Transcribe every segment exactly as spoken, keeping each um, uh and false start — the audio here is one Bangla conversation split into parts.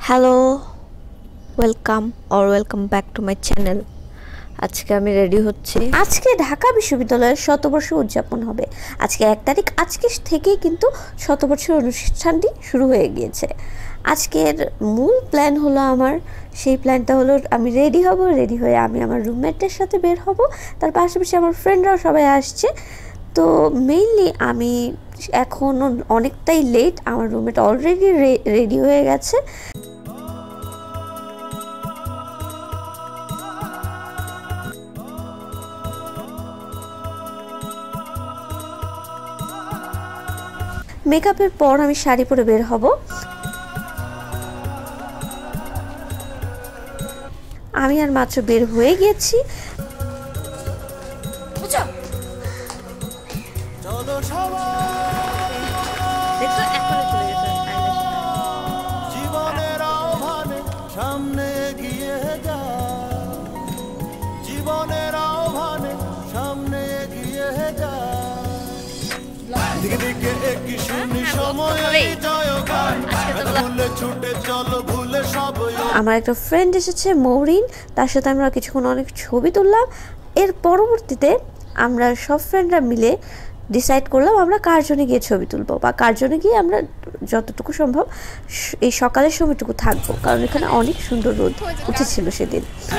Hello, welcome or welcome back to my channel. আজকে আমি রেডি হচ্ছি। আজকে ঢাকা বিশ্ববিদ্যালয়ের শতবর্ষ উদযাপন হবে। আজকে এক তারিখ, আজকে থেকেই কিন্তু শতবর্ষের অনুষ্ঠানটি শুরু হয়ে গিয়েছে। আজকের মূল প্ল্যান হলো আমার, সেই প্ল্যানটা হলো আমি রেডি হব, রেডি হয়ে আমি আমার রুমমেটদের সাথে বের হব, তার পাশাপাশি আমার ফ্রেন্ডরাও সবাই আসছে। তো মেইনলি আমি এখন অনেকটাই লেট, আমার রুমমেট অলরেডি রেডি হয়ে গেছে। মেকআপের পর আমি শাড়ি পরে বের হব। আমি আর মাত্র বের হয়ে গিয়েছি। জীবনের আহ্বানে সামনে এগিয়ে যা, জীবনের আহ্বানে সামনে এগিয়ে যা, দিকে দিকে একই শুনি সময় জয়গান, ভুলে ছুটে চলো ভুলে সব। আমার একটা ফ্রেন্ড এসেছে মৌরিন, তার সাথে আমরা কিছুক্ষণ অনেক ছবি তুললাম। এর পরবর্তীতে আমরা সব ফ্রেন্ডরা মিলে ডিসাইড করলাম আমরা কার জন্য গিয়ে ছবি তুলবো, বা কার জন্য গিয়ে আমরা যতটুকু সম্ভব এই সকালের সময়টুকু থাকবো, কারণ এখানে অনেক সুন্দর রোদ উঠেছিল সেদিন।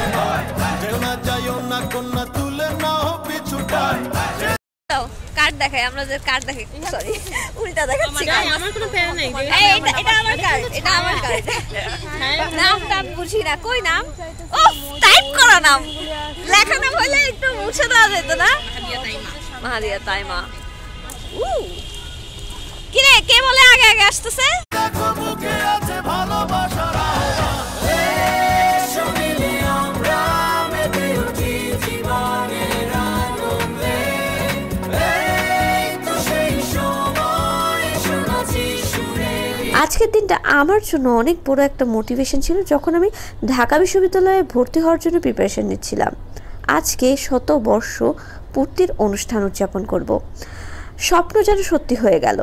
কার্ড দেখাই, আমরা যে কার্ড দেখাই, সরি উল্টা দেখাচ্ছি। আমার কোনো প্যারা নাই। এই এটা এটা আমার কার্ড, এটা আমার কার্ড। নামটা আমি বুঝি না, কই নাম? ও টাইপ করা নাম, লেখা নাম হইলে একটু মুছে দেওয়া যেত না? মাহাদিয়া তাইমা। উ কি রে, কে বলে আগে আগে আসতেছে? দেখো বুকে আছে ভালোবাসার আহ্বান, শুনিলে আমরা মেতে উঠি জীবনের আনন্দে। এই তো সেই সময় শোনাচ্ছি সুরে। আজকের দিনটা আমার জন্য অনেক বড় একটা মোটিভেশন ছিল, যখন আমি ঢাকা বিশ্ববিদ্যালয়ে ভর্তি হওয়ার জন্য প্রিপারেশন নিচ্ছিলাম। আজকে শতবর্ষ পূর্তির অনুষ্ঠান উদযাপন করব। স্বপ্ন যেন সত্যি হয়ে গেল।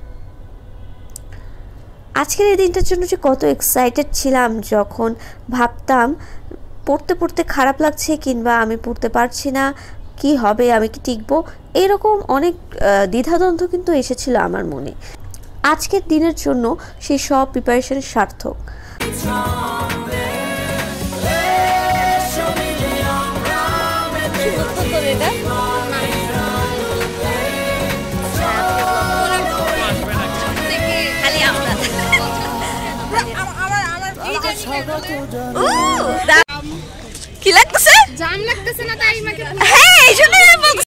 আজকের এই দিনটার জন্য যে কত এক্সাইটেড ছিলাম, যখন ভাবতাম পড়তে পড়তে খারাপ লাগছে, কিংবা আমি পড়তে পারছি না, কি হবে, আমি কি টিকবো, এরকম অনেক দ্বিধাদ্বন্দ্ব কিন্তু এসেছিল আমার মনে। আজকের দিনের জন্য সেই সব প্রিপারেশন সার্থক। কি লাগতেছে? জাম লাগতেছে না তাই মাকে। হ্যাঁ, এইজন্য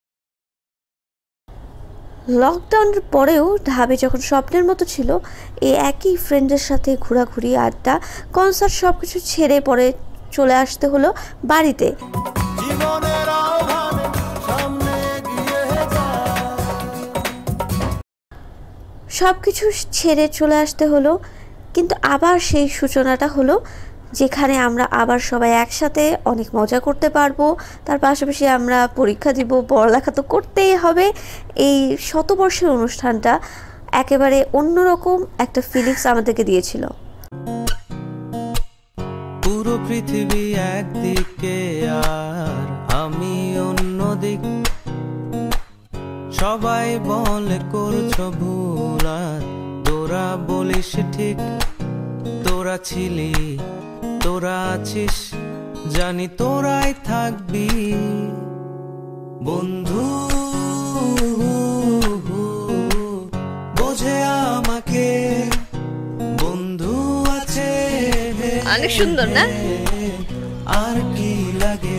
লকডাউনের পরেও ঢাবি যখন স্বপ্নের মতো ছিল, এই একই ফ্রেন্ডের সাথে ঘোরাঘুরি, আড্ডা, কনসার্ট সবকিছু ছেড়ে পরে চলে আসতে হলো বাড়িতে। সবকিছু ছেড়ে চলে আসতে হলো, কিন্তু আবার সেই সূচনাটা হলো যেখানে আমরা আবার সবাই একসাথে অনেক মজা করতে পারবো। তার পাশাপাশি আমরা পরীক্ষা দিব, পড়ালেখা তো করতেই হবে। এই শতবর্ষের অনুষ্ঠানটা একেবারে অন্যরকম একটা ফিলিংস আমাদেরকে দিয়েছিল। পুরো পৃথিবী একদিকে আর আমি অন্যদিক, সবাই বলে করছো ভুল আর তোরা বলিস ঠিক। তোরা ছিলি, তোরা আছিস, জানি তোরাই থাকবি বন্ধু। বোঝে আমাকে বন্ধু আছে, অনেক সুন্দর না? আর কি লাগে?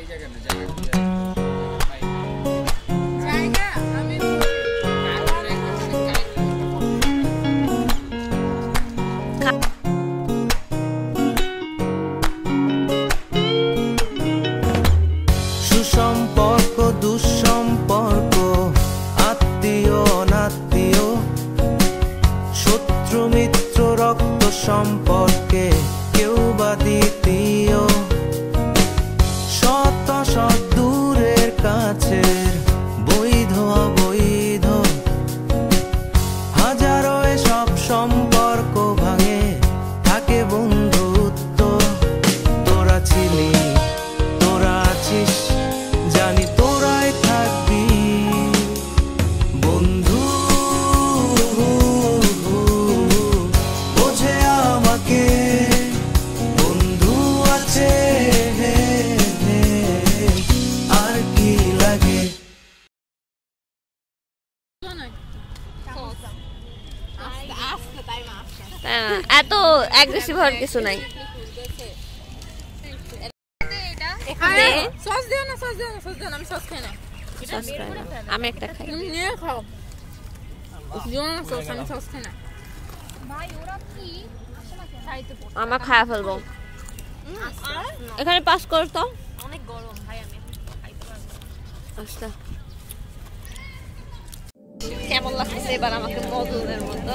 সুসম্পর্ক দুঃসম্পর্ক, আত্মীয় অনাত্মীয়, শত্রু মিত্র রক্ত সম্পর্কে কেউ বা দ্বিতীয়, শত শত দূরের কাছের, বৈধ অবৈধ, হাজারো এসব সম্পর্ক ভাঙে থাকে বন্ধু। অ্যাগ্রেসিভ হওয়ার কিছু নাই। সস দিও না, সস দিও না, সস দিও না, আমি সস খাই না। সস খাই না, আমি একটা খাই। তুমি নিয়ে খাও। দিও না সস, আমি সস খাই না। আমার খায়া ফেলবো। এখানে পাস কর তো। অনেক গরম ভাই, আমি খাইতে পারবো না। আচ্ছা, কেমন লাগছে এবার আমাকে মজুরের মতো?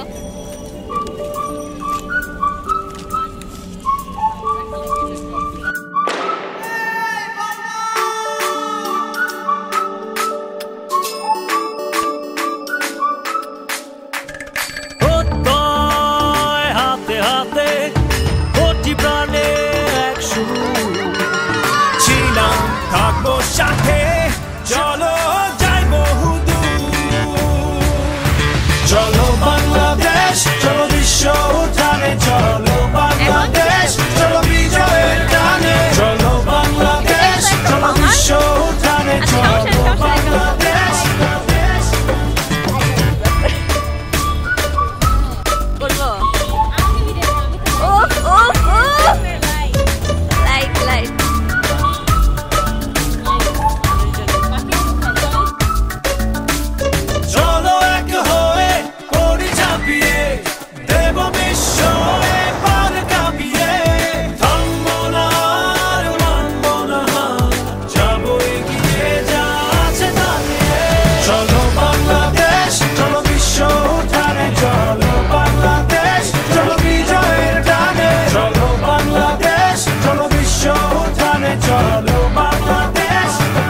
হাতে হাতে কোটি প্রাণে এক সুর ছিলাম, থাকবো সাথে, চলো যাই বহুদূর। চলো বাংলাদেশ, চলো বিশ্ব উঠানে, চলো বাংলাদেশ, চলো বিজয়ের টানে। চলো বাংলাদেশ, চলো বিশ্ব উঠানে, চলো বাংলাদেশ। বলবো ও ও ও লাইক লাইক চলো এক হয়ে করি ঝাঁপিয়ে, দেব বিশ্ব এবার কাঁপিয়ে। থামবো না আর মানবো না হার, যাবো এগিয়ে যা আছে দাঁড়িয়ে। চলো বাংলাদেশ, চলো বিশ্ব উঠানে, চলো বাংলাদেশ, চলো বিজয়ের টানে। চলো বাংলাদেশ, চলো বিশ্ব উঠানে, চলো বাংলাদেশ।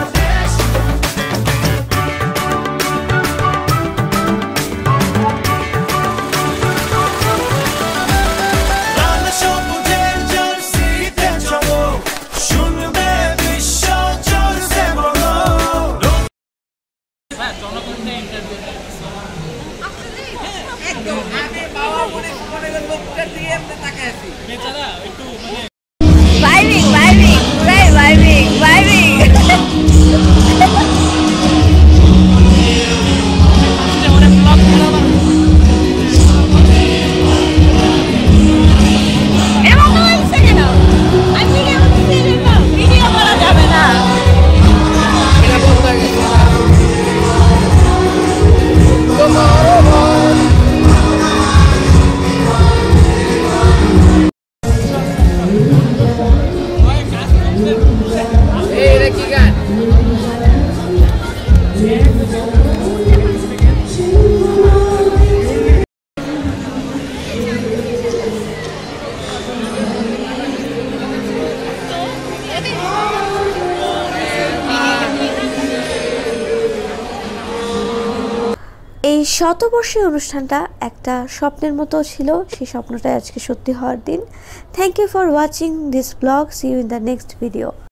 লাল সবুজের জার্সিতে চলো, শুনবে বিশ্ব চলছে বলো। ভাইবিং ভাইবিং পুরাই ভাইবিং ভাইবিং এমন তো হচ্ছে কেন? আমি ভিডিও করতেছি, ভিডিও করা যাবে না। এই শতবর্ষী অনুষ্ঠানটা একটা স্বপ্নের মতো ছিল, সেই স্বপ্নটাই আজকে সত্যি হওয়ার দিন। Thank you for watching this blog. See you in the next video.